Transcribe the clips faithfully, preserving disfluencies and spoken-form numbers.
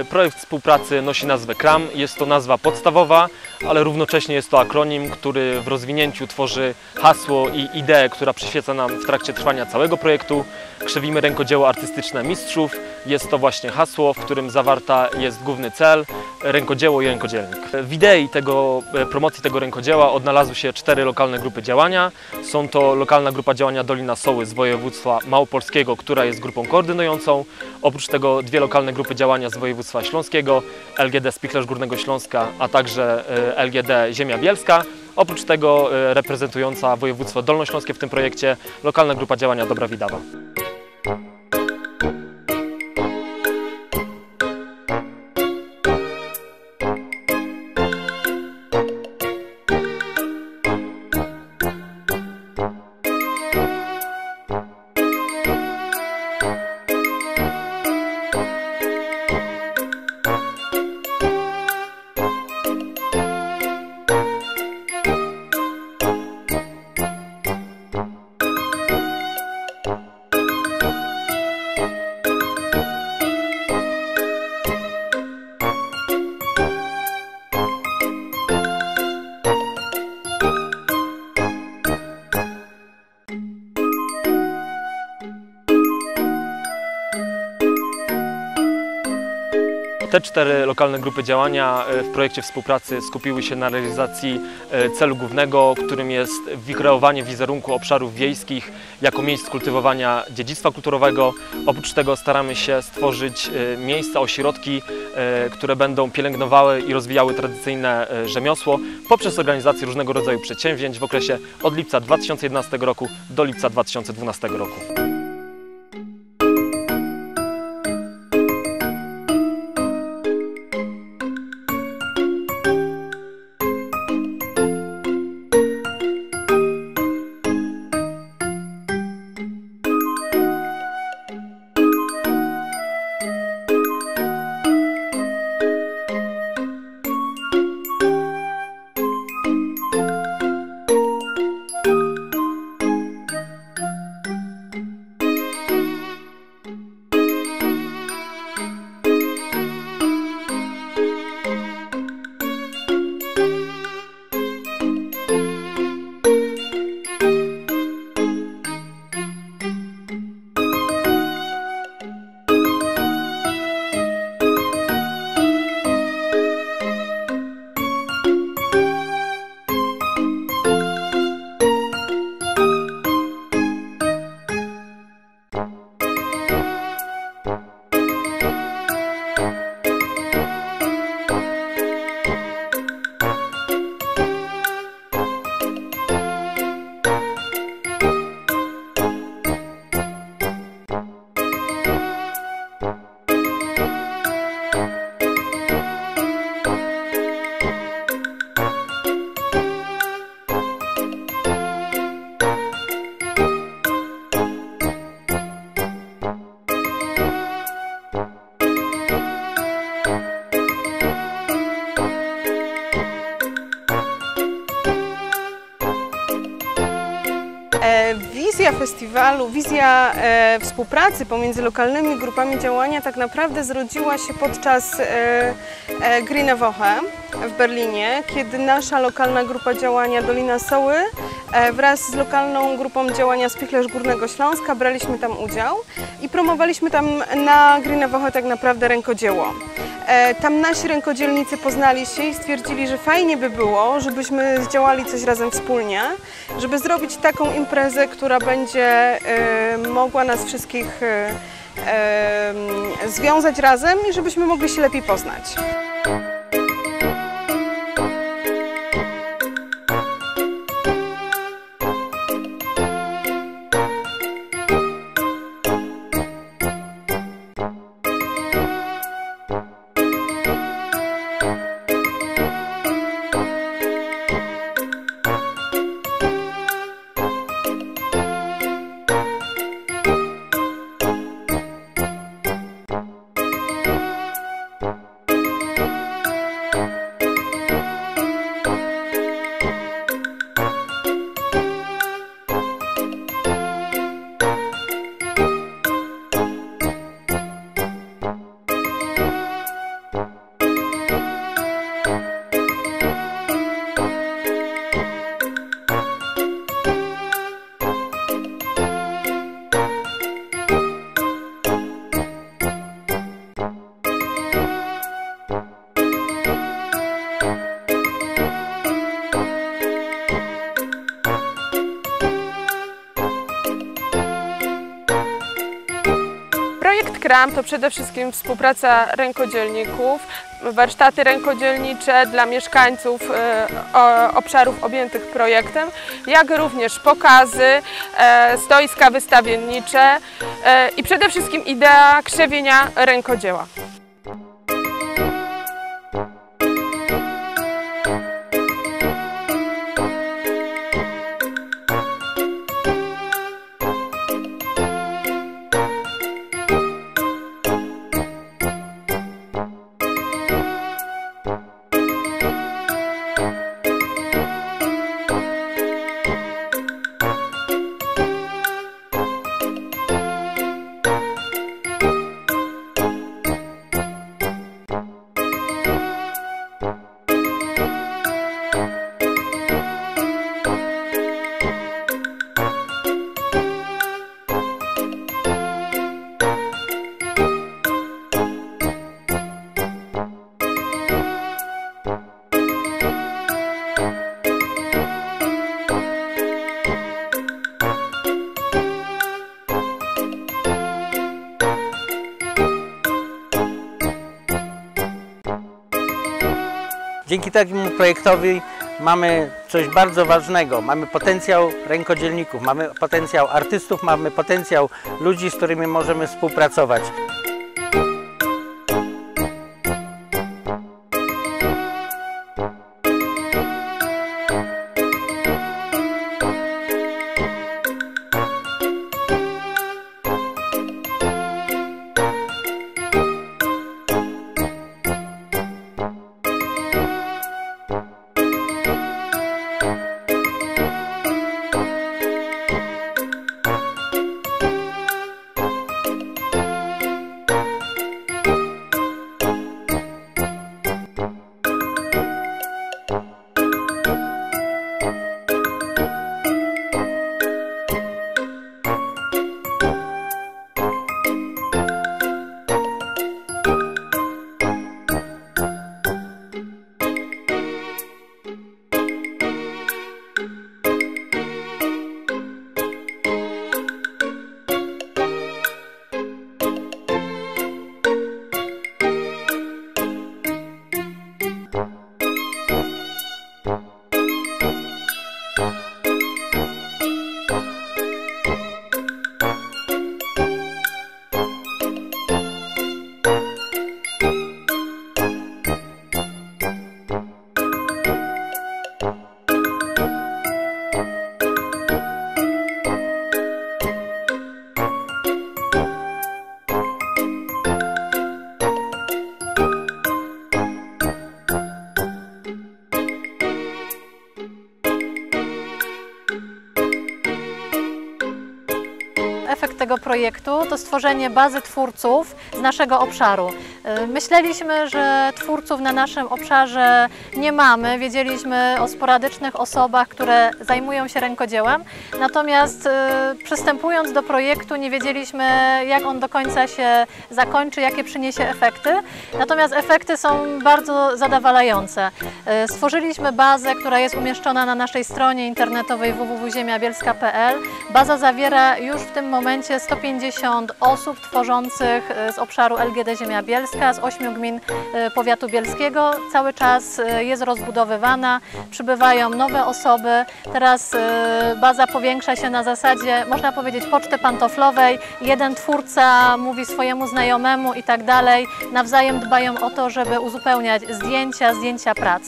Projekt współpracy nosi nazwę KRAM. Jest to nazwa podstawowa, ale równocześnie jest to akronim, który w rozwinięciu tworzy hasło i ideę, która przyświeca nam w trakcie trwania całego projektu. Krzewimy rękodzieło artystyczne mistrzów. Jest to właśnie hasło, w którym zawarta jest główny cel, rękodzieło i rękodzielnik. W idei tego, promocji tego rękodzieła odnalazły się cztery lokalne grupy działania. Są to lokalna grupa działania Dolina Soły z województwa małopolskiego, która jest grupą koordynującą. Oprócz tego dwie lokalne grupy działania z województwa śląskiego, L G D Spichlerz Górnego Śląska, a także L G D Ziemia Bielska. Oprócz tego reprezentująca województwo dolnośląskie w tym projekcie lokalna grupa działania Dobra Widawa. Te cztery lokalne grupy działania w projekcie współpracy skupiły się na realizacji celu głównego, którym jest wykreowanie wizerunku obszarów wiejskich jako miejsc kultywowania dziedzictwa kulturowego. Oprócz tego staramy się stworzyć miejsca, ośrodki, które będą pielęgnowały i rozwijały tradycyjne rzemiosło poprzez organizację różnego rodzaju przedsięwzięć w okresie od lipca dwa tysiące jedenastego roku do lipca dwa tysiące dwunastego roku. Wizja festiwalu, wizja e, współpracy pomiędzy lokalnymi grupami działania tak naprawdę zrodziła się podczas e, e, Grüne Woche w Berlinie, kiedy nasza lokalna grupa działania Dolina Soły e, wraz z lokalną grupą działania Spichlerz Górnego Śląska braliśmy tam udział i promowaliśmy tam na Grüne Woche tak naprawdę rękodzieło. E, tam nasi rękodzielnicy poznali się i stwierdzili, że fajnie by było, żebyśmy zdziałali coś razem wspólnie, żeby zrobić taką imprezę, która będzie e, mogła nas wszystkich e, e, związać razem i żebyśmy mogli się lepiej poznać. Projekt KRAM to przede wszystkim współpraca rękodzielników, warsztaty rękodzielnicze dla mieszkańców obszarów objętych projektem, jak również pokazy, stoiska wystawiennicze i przede wszystkim idea krzewienia rękodzieła. Dzięki takiemu projektowi mamy coś bardzo ważnego. Mamy potencjał rękodzielników, mamy potencjał artystów, mamy potencjał ludzi, z którymi możemy współpracować. Efekt tego projektu to stworzenie bazy twórców z naszego obszaru. Myśleliśmy, że twórców na naszym obszarze nie mamy, wiedzieliśmy o sporadycznych osobach, które zajmują się rękodziełem, natomiast przystępując do projektu nie wiedzieliśmy, jak on do końca się zakończy, jakie przyniesie efekty, natomiast efekty są bardzo zadowalające. Stworzyliśmy bazę, która jest umieszczona na naszej stronie internetowej w w w kropka ziemia bielska kropka p l. Baza zawiera już w tym momencie sto pięćdziesiąt osób tworzących z obszaru L G D Ziemia Bielska, z ośmiu gmin powiatu bielskiego. Cały czas jest rozbudowywana, przybywają nowe osoby. Teraz baza powiększa się na zasadzie, można powiedzieć, poczty pantoflowej. Jeden twórca mówi swojemu znajomemu i tak dalej. Nawzajem dbają o to, żeby uzupełniać zdjęcia, zdjęcia prac.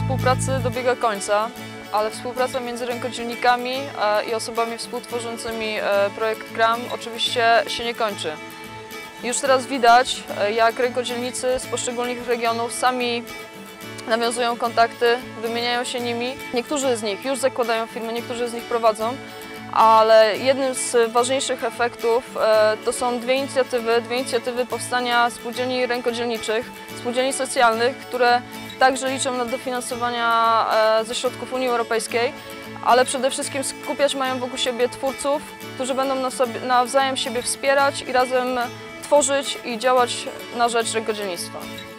współpracy dobiega końca, ale współpraca między rękodzielnikami i osobami współtworzącymi projekt Kram oczywiście się nie kończy. Już teraz widać, jak rękodzielnicy z poszczególnych regionów sami nawiązują kontakty, wymieniają się nimi. Niektórzy z nich już zakładają firmy, niektórzy z nich prowadzą, ale jednym z ważniejszych efektów to są dwie inicjatywy, dwie inicjatywy powstania spółdzielni rękodzielniczych, spółdzielni socjalnych, które także liczą na dofinansowania ze środków Unii Europejskiej, ale przede wszystkim skupiać mają wokół siebie twórców, którzy będą na sobie, nawzajem siebie wspierać i razem tworzyć i działać na rzecz rękodzielnictwa.